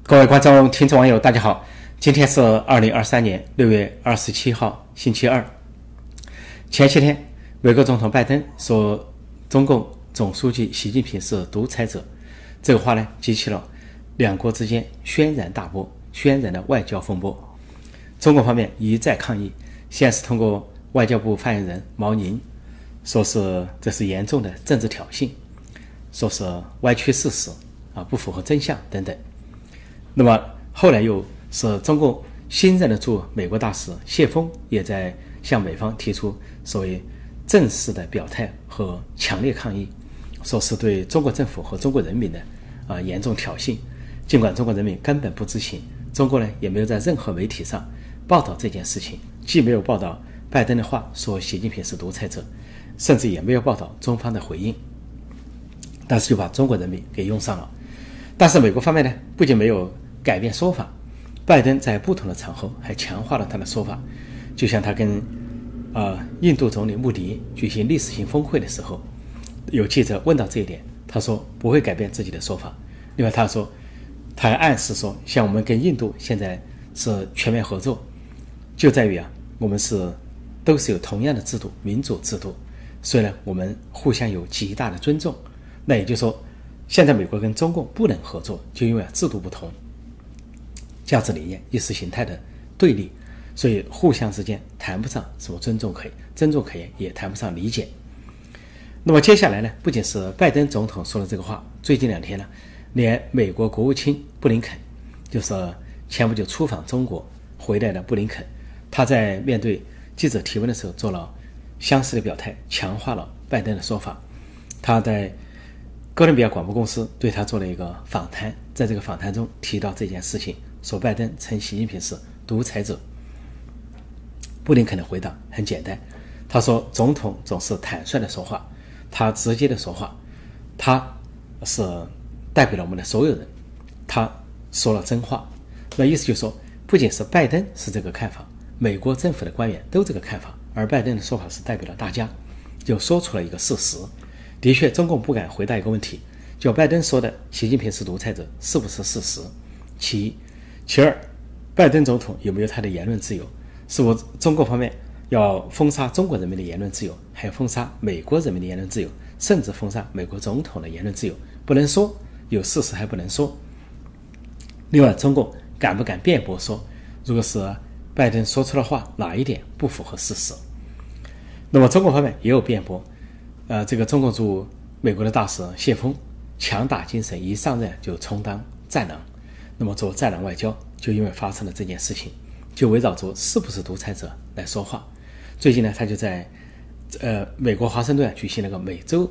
各位观众、听众、网友，大家好！今天是2023年6月27号，星期二。前些天，美国总统拜登说中共总书记习近平是独裁者，这个话呢，激起了两国之间轩然大波，轩然的外交风波。中国方面一再抗议，先是通过外交部发言人毛宁说是这是严重的政治挑衅，说是歪曲事实不符合真相等等。那么后来又是中共新任的驻美国大使谢峰也在向美方提出所谓正式的表态和强烈抗议，说是对中国政府和中国人民的严重挑衅。尽管中国人民根本不知情，中国呢也没有在任何媒体上报道这件事情，既没有报道拜登的话说习近平是独裁者，甚至也没有报道中方的回应，但是就把中国人民给用上了。但是美国方面呢，不仅没有改变说法，拜登在不同的场合还强化了他的说法。就像他跟印度总理穆迪举行历史性峰会的时候，有记者问到这一点，他说不会改变自己的说法。另外他说，他还暗示说，像我们跟印度现在是全面合作，就在于我们都是有同样的制度，民主制度，所以呢我们互相有极大的尊重。那也就是说，现在美国跟中共不能合作，就因为制度不同，价值理念、意识形态的对立，所以互相之间谈不上什么尊重可言，也谈不上理解。那么接下来呢，不仅是拜登总统说了这个话，最近2天呢，连美国国务卿布林肯，就是前不久出访中国回来的布林肯，他在面对记者提问的时候做了相似的表态，强化了拜登的说法。他在哥伦比亚广播公司对他做了一个访谈，在这个访谈中提到这件事情，说拜登称习近平是独裁者。布林肯的回答很简单，他说总统总是坦率的说话，他直接的说话，他是代表了我们的所有人，他说了真话。那意思就是说，不仅是拜登是这个看法，美国政府的官员都这个看法，而拜登的说法是代表了大家，就说出了一个事实。的确，中共不敢回答一个问题，就拜登说的习近平是独裁者是不是事实，其一。其二，拜登总统有没有他的言论自由，是否中国方面要封杀中国人民的言论自由，还要封杀美国人民的言论自由，甚至封杀美国总统的言论自由，不能说，有事实还不能说。另外，中共敢不敢辩驳说，如果是拜登说出的话哪一点不符合事实。那么中国方面也有辩驳，这个中共驻美国的大使谢峰强大精神，一上任就充当战狼。那么做战狼外交，就因为发生了这件事情，就围绕着是不是独裁者来说话。最近呢，他就在美国华盛顿举行了个美洲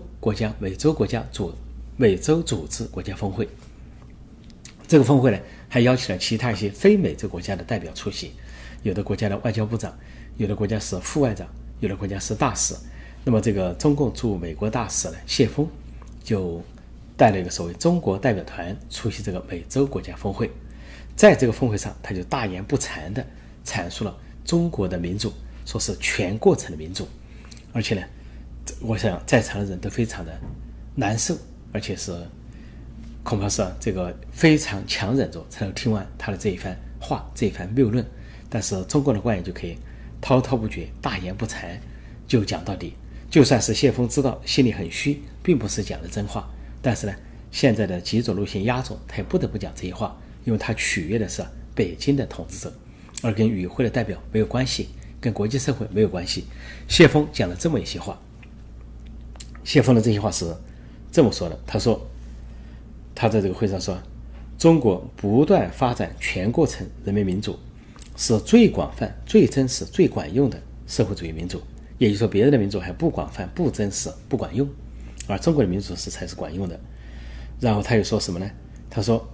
组织国家峰会。这个峰会呢，还邀请了其他一些非美洲国家的代表出席，有的国家的外交部长，有的国家是副外长，有的国家是大使。那么这个中共驻美国大使呢，谢峰就带了一个所谓中国代表团出席这个美洲国家峰会。在这个峰会上，他就大言不惭地阐述了中国的民主，说是全过程的民主。而且呢，我想在场的人都非常的难受，而且是恐怕是这个非常强忍着才能听完他的这一番话，这一番谬论。但是中国的官员就可以滔滔不绝，大言不惭就讲到底。就算是谢峰知道心里很虚，并不是讲的真话，但是呢，现在的极左路线压着，他也不得不讲这些话，因为他取悦的是北京的统治者，而跟与会的代表没有关系，跟国际社会没有关系。谢峰讲了这么一些话，谢峰的这些话是这么说的，他说，他在这个会上说，中国不断发展全过程人民民主，是最广泛、最真实、最管用的社会主义民主。也就是说，别人的民主还不广泛、不真实、不管用，而中国的民主才是管用的。然后他又说什么呢？他说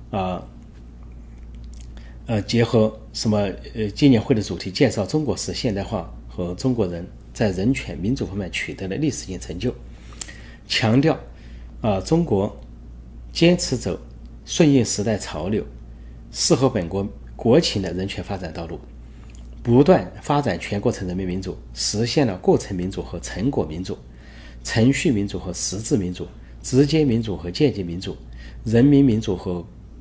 结合什么纪念会的主题，介绍中国式现代化和中国人在人权民主方面取得的历史性成就，强调中国坚持走顺应时代潮流、适合本国国情的人权发展道路，不断发展全过程人民民主，实现了过程民主和成果民主、程序民主和实质民主、直接民主和间接民主、人民民主和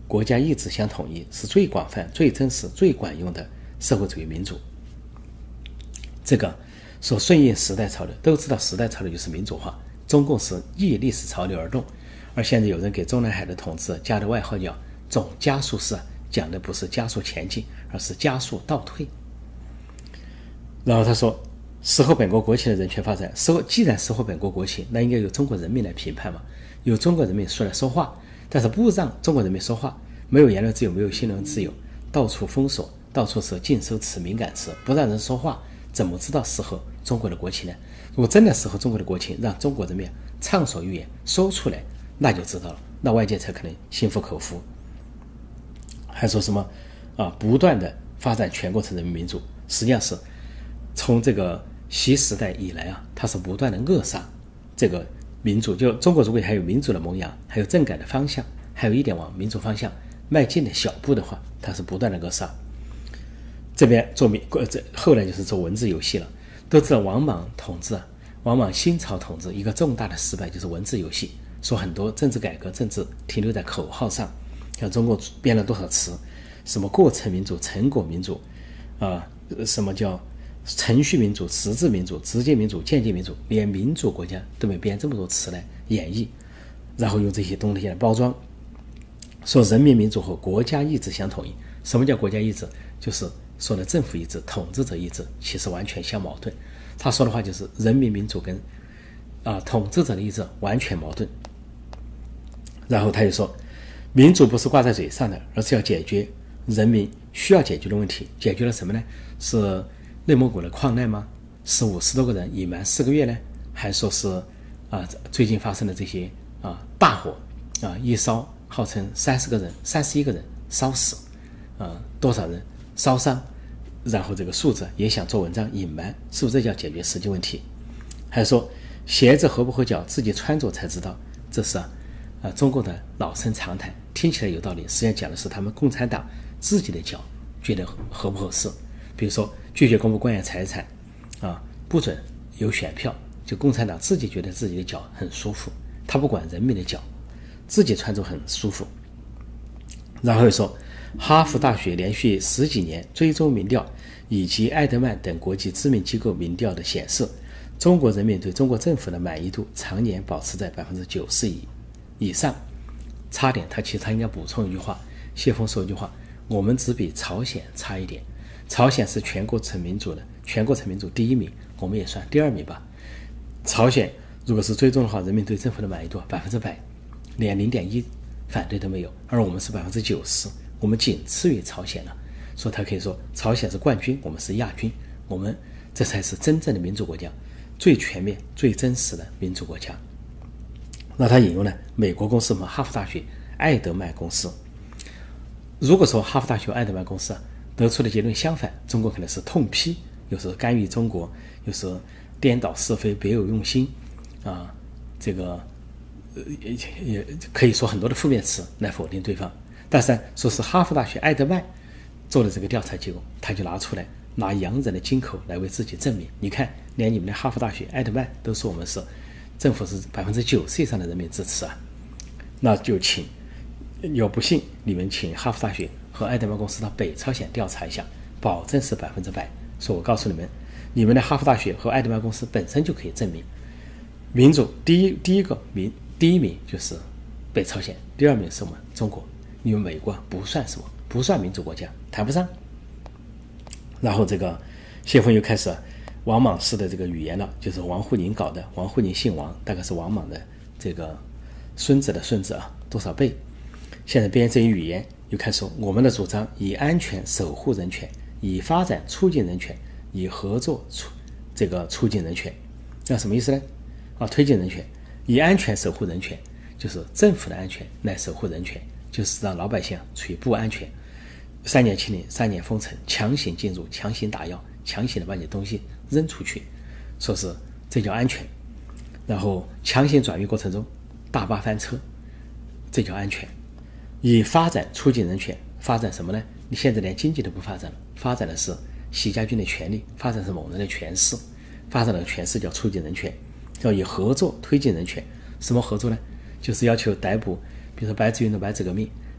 国家意志相统一，是最广泛、最真实、最管用的社会主义民主。这个说顺应时代潮流，都知道时代潮流就是民主化，中共是逆历史潮流而动。而现在有人给中南海的统治加的外号叫总加速师，讲的不是加速前进，而是加速倒退。然后他说，时候本国国情的人权发展，既然时候本国国情，那应该由中国人民来评判嘛，由中国人民出来说话，但是不让中国人民说话，没有言论自由，没有新闻自由，到处封锁，到处是禁收词、敏感词，不让人说话，怎么知道适合中国的国情呢？如果真的适合中国的国情，让中国人民畅所欲言说出来，那就知道了，那外界才可能心服口服。还说什么不断的发展全过程人民民主，实际上是从这个习时代以来它是不断的扼杀这个民主。就中国如果还有民主的萌芽，还有政改的方向，还有一点往民主方向迈进的小步的话，它是不断的扼杀。这边后来就是做文字游戏了。都知道王莽统治王莽新朝统治一个重大的失败就是文字游戏，说很多政治改革政治停留在口号上，像中国编了多少词，什么过程民主、成果民主什么叫程序民主、实质民主、直接民主、间接民主，连民主国家都没编这么多词来演绎，然后用这些东西来包装，说人民民主和国家意志相统一。什么叫国家意志？就是说的政府意志、统治者意志，其实完全相矛盾。他说的话就是人民民主跟统治者的意志完全矛盾。然后他又说，民主不是挂在嘴上的，而是要解决人民需要解决的问题。解决了什么呢？是内蒙古的矿难吗？是50多个人隐瞒4个月呢？还说是最近发生的这些大火一烧号称31个人烧死多少人烧伤，然后这个数字也想做文章隐瞒，是不是这叫解决实际问题？还说鞋子合不合脚自己穿着才知道，这是中共的老生常谈，听起来有道理，实际上讲的是他们共产党自己的脚觉得合不合适。比如说拒绝公布官员财产不准有选票，就共产党自己觉得自己的脚很舒服，他不管人民的脚，自己穿着很舒服。然后又说哈佛大学连续10几年追踪民调以及艾德曼等国际知名机构民调的显示，中国人民对中国政府的满意度常年保持在90%以上。差点他应该补充一句话，谢峰说一句话，我们只比朝鲜差一点，朝鲜是全过程民主第1名，我们也算第2名吧。朝鲜如果是追踪的话，人民对政府的满意度100%，连0.1反对都没有，而我们是90%，我们仅次于朝鲜了。所以他可以说朝鲜是冠军，我们是亚军，我们这才是真正的民主国家，最全面最真实的民主国家。那他引用了美国公司和哈佛大学艾德曼公司。如果说哈佛大学艾德曼公司得出的结论相反，中国可能是痛批，又是干预中国，又是颠倒是非，别有用心这个也可以说很多的负面词来否定对方。但是说是哈佛大学艾德曼做的这个调查结果，他就拿洋人的金口来为自己证明，你看连你们的哈佛大学艾德曼都说我们是政府是90%以上的人民支持那就有不信你们请哈佛大学和艾德曼公司到北朝鲜调查一下，保证是100%。说我告诉你们，你们的哈佛大学和艾德曼公司本身就可以证明，民主第一名就是北朝鲜，第2名是我们中国，你们美国不算什么，不算民主国家，谈不上。然后这个谢峰又开始王莽式的这个语言了，就是王沪宁搞的，王沪宁姓王，大概是王莽的这个孙子的孙子多少倍。现在编这一语言又开始说，我们的主张以安全守护人权，以发展促进人权，以合作促进人权。那什么意思呢？推进人权，以安全守护人权，就是政府的安全来守护人权，就是让老百姓处于不安全。3年清零，3年封城，强行进入，强行打药，强行的把你的东西扔出去，说是这叫安全。然后强行转运过程中大巴翻车，这叫安全。以发展促进人权，发展什么呢？你现在连经济都不发展了，发展的是习家军的权力，发展是某人的权势，发展的权势叫促进人权。要以合作推进人权，什么合作呢？就是要求逮捕，比如说白纸运动、白纸革命，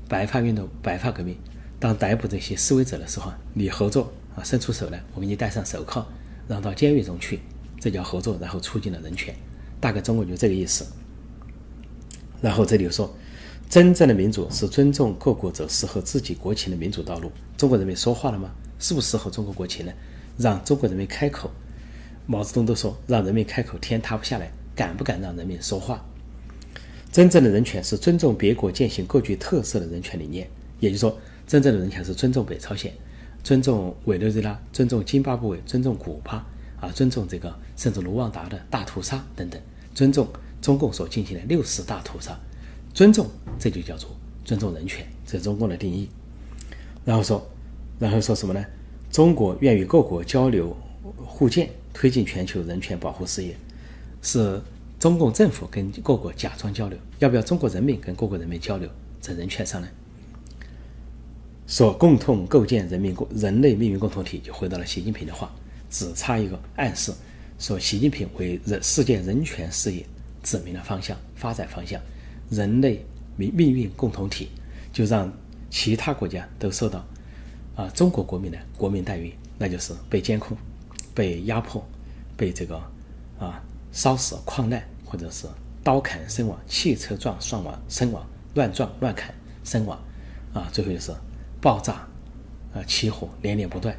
白发运动、白发革命，当逮捕这些示威者的时候，你合作伸出手来，我给你戴上手铐，让到监狱中去，这叫合作，然后促进了人权。大概中国就这个意思。然后这里又说，真正的民主是尊重各国走适合自己国情的民主道路。中国人民说话了吗？是不是适合中国国情呢？让中国人民开口，毛泽东都说让人民开口天塌不下来，敢不敢让人民说话？真正的人权是尊重别国践行各具特色的人权理念，也就是说，真正的人权是尊重北朝鲜，尊重委内瑞拉，尊重津巴布韦，尊重古巴尊重这个甚至卢旺达的大屠杀等等，尊重中共所进行的60大屠杀，尊重，这就叫做尊重人权，这是中共的定义。然后说什么呢？中国愿与各国交流互鉴，推进全球人权保护事业，是中共政府跟各国假装交流，要不要中国人民跟各国人民交流？在人权上呢，说共同构建人类命运共同体，就回到了习近平的话，只差一个暗示，说习近平为世界人权事业指明了方向、发展方向，人类命运共同体，就让其他国家都受到中国国民的国民待遇，那就是被监控、被压迫、被这个烧死、矿难，或者是刀砍身亡、汽车撞身亡、乱撞乱砍身亡最后就是爆炸起火连连不断。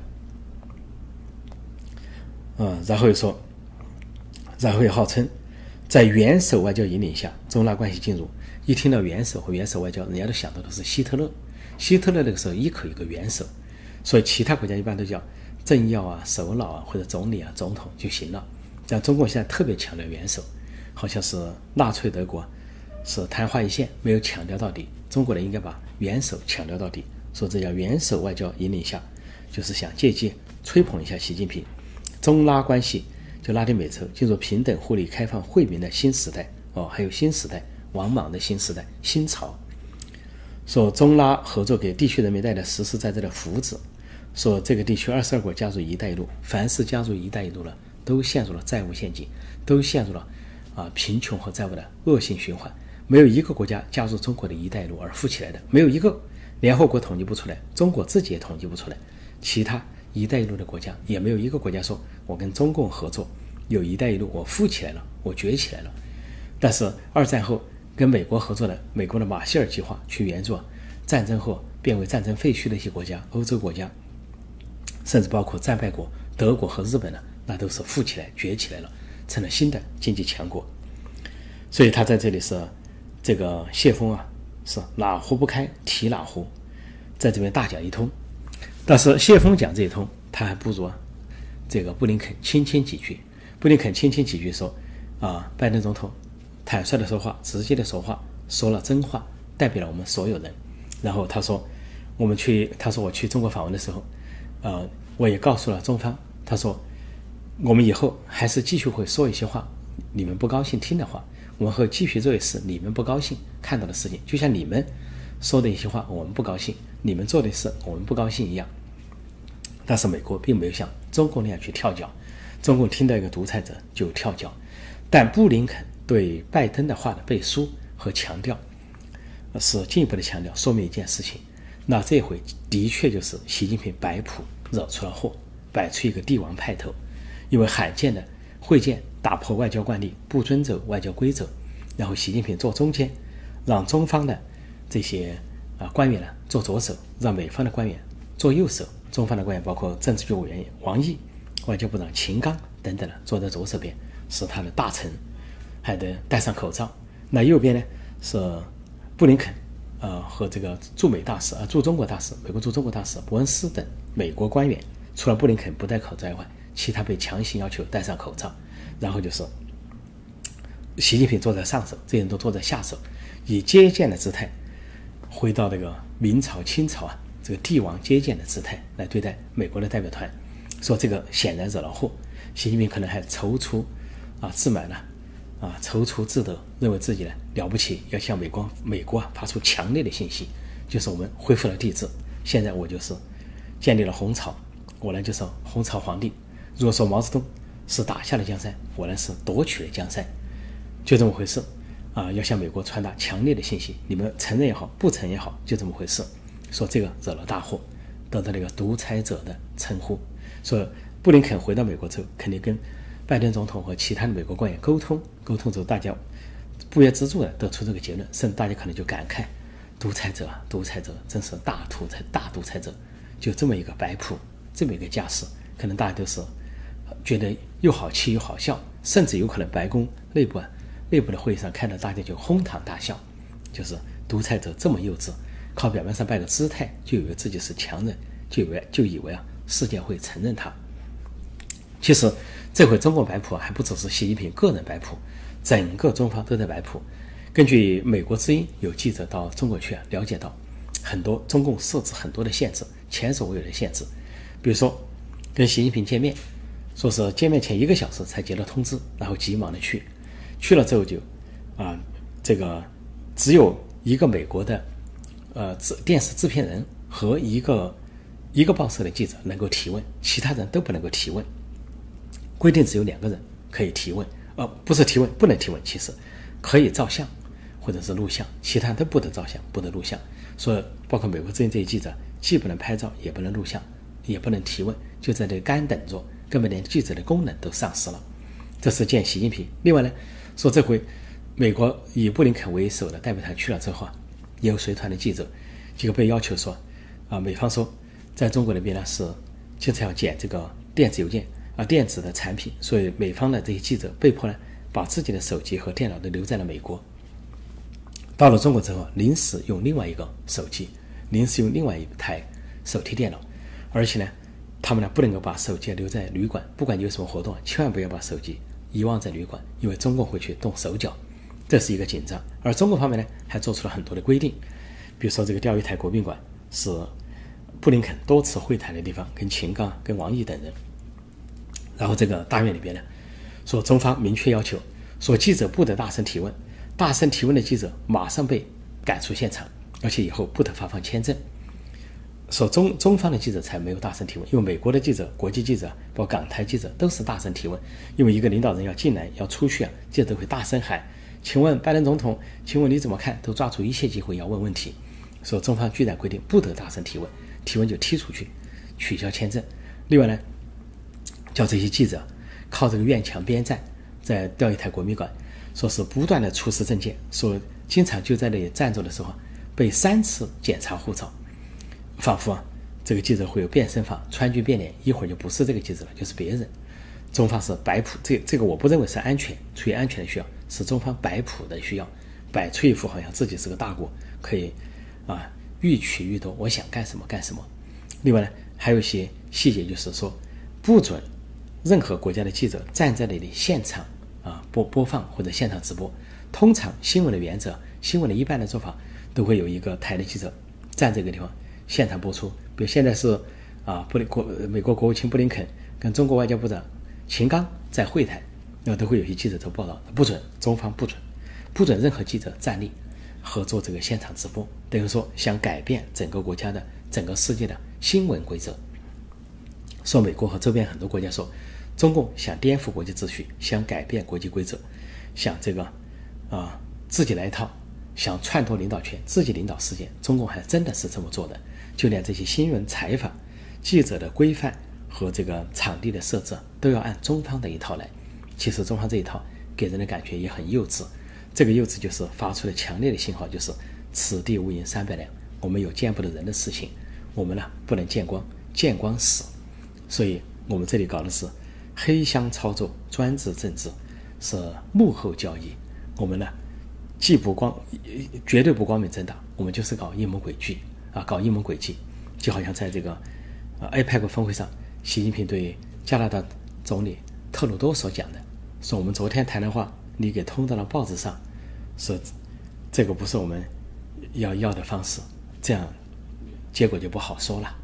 然后又号称在元首外交引领下，中拉关系进入，一听到元首和元首外交，人家都想到的是希特勒那个时候一口一个元首，所以其他国家一般都叫政要首脑或者总理总统就行了。但中国现在特别强调元首，好像是纳粹德国是昙花一现，没有强调到底。中国人应该把元首强调到底，说这叫元首外交引领下，就是想借机吹捧一下习近平。中拉关系就拉丁美洲进入平等互利开放惠民的新时代还有新时代王莽的新时代新潮，说中拉合作给地区人民带来实实在在的福祉，说这个地区22国加入一带一路，凡是加入一带一路了都陷入了债务陷阱，都陷入了贫穷和债务的恶性循环，没有一个国家加入中国的一带一路而富起来的，没有一个，联合国统计不出来，中国自己也统计不出来，其他一带一路的国家也没有一个国家说我跟中共合作有一带一路我富起来了，我崛起来了。但是二战后跟美国合作的美国的马歇尔计划去援助战争后变为战争废墟的一些国家，欧洲国家，甚至包括战败国德国和日本那都是富起来崛起来了，成了新的经济强国。所以他在这里是这个谢峰是哪壶不开提哪壶，在这边大讲一通。但是谢峰讲这一通，他还不如这个布林肯轻轻几句。布林肯轻轻几句说拜登总统坦率的说话，直接的说话，说了真话，代表了我们所有人。然后他说我去中国访问的时候我也告诉了中方，他说我们以后还是继续会说一些话，你们不高兴听的话，我们会继续做一事你们不高兴看到的事情，就像你们说的一些话我们不高兴，你们做的事我们不高兴一样。但是美国并没有像中共那样去跳脚，中共听到一个独裁者就跳脚，但布林肯对拜登的话的背书和强调是进一步的强调，说明一件事情，那这回的确就是习近平摆谱惹出了祸，摆出一个帝王派头，因为罕见的会见打破外交惯例，不遵守外交规则，然后习近平做中间，让中方的这些官员做左手，让美方的官员做右手，中方的官员包括政治局委员王毅、外交部长秦刚等等坐在左手边，是他的大臣，还得戴上口罩。那右边呢是布林肯和这个驻中国大使美国驻中国大使伯恩斯等美国官员，除了布林肯不戴口罩以外，其他被强行要求戴上口罩。然后就是习近平坐在上手，这些人都坐在下手，以接见的姿态回到这个明朝清朝这个帝王接见的姿态来对待美国的代表团，说这个显然惹了祸。习近平可能还踌躇自满踌躇自得，认为自己了不起，要向美国发出强烈的信息，就是我们恢复了帝制，现在我就是建立了红朝，我就是红朝皇帝。如果说毛泽东是打下了江山，我是夺取了江山，就这么回事。 要向美国传达强烈的信息，你们承认也好，不承认也好，就这么回事。说这个惹了大祸，得到了一个独裁者的称呼。说布林肯回到美国之后，肯定跟拜登总统和其他的美国官员沟通之后，大家不约而同的得出这个结论，甚至大家可能就感慨，独裁者真是大独裁者，就这么一个摆谱，这么一个架势，可能大家都是觉得又好气又好笑，甚至有可能白宫内部的会议上看到大家就哄堂大笑，就是独裁者这么幼稚，靠表面上摆个姿态就以为自己是强人，就以为世界会承认他。其实这回中共摆谱还不只是习近平个人摆谱，整个中方都在摆谱。根据美国之音有记者到中国去了解到，很多中共设置很多的限制，前所未有的限制。比如说跟习近平见面，说是见面前1个小时才接到通知，然后急忙的去了之后就这个只有一个美国的电视制片人和一个报社的记者能够提问，其他人都不能够提问。规定只有2个人可以提问，不是提问，不能提问，其实可以照相或者是录像，其他都不得照相，不得录像。所以包括美国之音这些记者，既不能拍照，也不能录像，也不能提问，就在这里干等着，根本连记者的功能都丧失了。这是见习近平。另外呢，说这回美国以布林肯为首的代表团去了之后也有随团的记者，结果被要求说美方说在中国那边呢是经常要检这个电子邮件电子的产品，所以美方的这些记者被迫呢把自己的手机和电脑都留在了美国。到了中国之后，临时用另外一个手机，临时用另外一台手提电脑，而且呢他们呢不能够把手机留在旅馆，不管你有什么活动，千万不要把手机遗忘在旅馆，因为中共会去动手脚，这是一个紧张。而中国方面呢还做出了很多的规定，比如说这个钓鱼台国宾馆是布林肯多次会谈的地方，跟秦刚跟王毅等人。然后这个大院里边呢说中方明确要求说记者不得大声提问，大声提问的记者马上被赶出现场，而且以后不得发放签证。说中方的记者才没有大声提问，因为美国的记者、国际记者包括港台记者都是大声提问，因为一个领导人要进来要出去记者都会大声喊，请问拜登总统，请问你怎么看，都抓住一切机会要问问题。说中方居然规定不得大声提问，提问就踢出去，取消签证。另外呢叫这些记者靠这个院墙边站，在钓鱼台国宾馆说是不断的出示证件，说经常就在那里站着的时候被3次检查护照，仿佛这个记者会有变身法，川剧变脸，一会儿就不是这个记者了，就是别人。中方是摆谱，这个我不认为是安全，出于安全的需要，是中方摆谱的需要，摆出一副好像自己是个大国，可以欲取欲夺，我想干什么干什么。另外呢还有一些细节，就是说不准任何国家的记者站在那里现场播放或者现场直播。通常新闻的原则，新闻的一般的做法都会有一个台的记者站这个地方现场播出。比如现在是美国国务卿布林肯跟中国外交部长秦刚在会谈，都会有些记者做报道，不准，中方不准任何记者站立合作这个现场直播，等于说想改变整个国家的整个世界的新闻规则。说美国和周边很多国家说中共想颠覆国际秩序，想改变国际规则，想这个自己来一套，想篡夺领导权，自己领导世界。中共还真的是这么做的，就连这些新闻采访记者的规范和这个场地的设置都要按中方的一套来。其实中方这一套给人的感觉也很幼稚，这个幼稚就是发出了强烈的信号，就是此地无银300两，我们有见不得人的事情，我们呢不能见光，见光死。所以我们这里搞的是黑箱操作，专制政治，是幕后交易。我们呢既绝对不光明正大，我们就是搞阴谋诡计搞阴谋诡计。就好像在这个APEC 峰会上，习近平对加拿大总理特鲁多所讲的，说我们昨天谈的话你给通到了报纸上，说这个不是我们要的方式，这样结果就不好说了。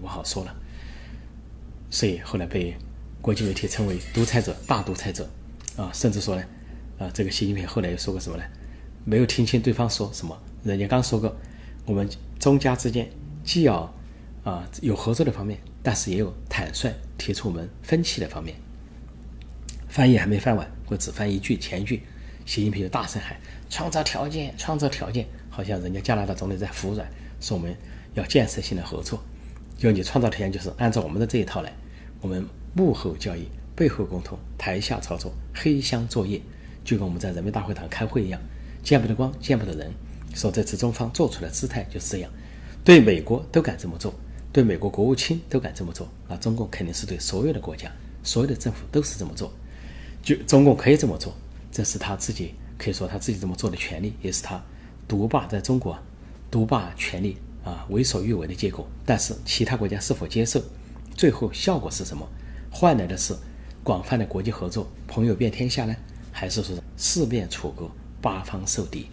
所以后来被国际媒体称为独裁者，大独裁者甚至说呢这个习近平后来又说过什么呢？没有听清对方说什么，人家刚说过我们中加之间既要有合作的方面，但是也有坦率提出我们分歧的方面。翻译还没翻完，我只翻一句，前一句习近平就大声喊创造条件，创造条件，好像人家加拿大总理在服软，说我们要建设性的合作。就你创造条件就是按照我们的这一套来，我们幕后交易，背后沟通，台下操作，黑箱作业，就跟我们在人民大会堂开会一样，见不得光，见不得人。说这次中方做出的姿态就是这样，对美国都敢这么做，对美国国务卿都敢这么做，那中共肯定是对所有的国家、所有的政府都是这么做。就中共可以这么做，这是他自己可以说他自己这么做的权利，也是他独霸在中国独霸权力为所欲为的结果。但是其他国家是否接受，最后效果是什么？换来的是广泛的国际合作，朋友遍天下呢，还是说四面楚歌，八方受敌？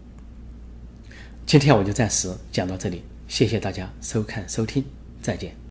今天我就暂时讲到这里，谢谢大家收看收听，再见。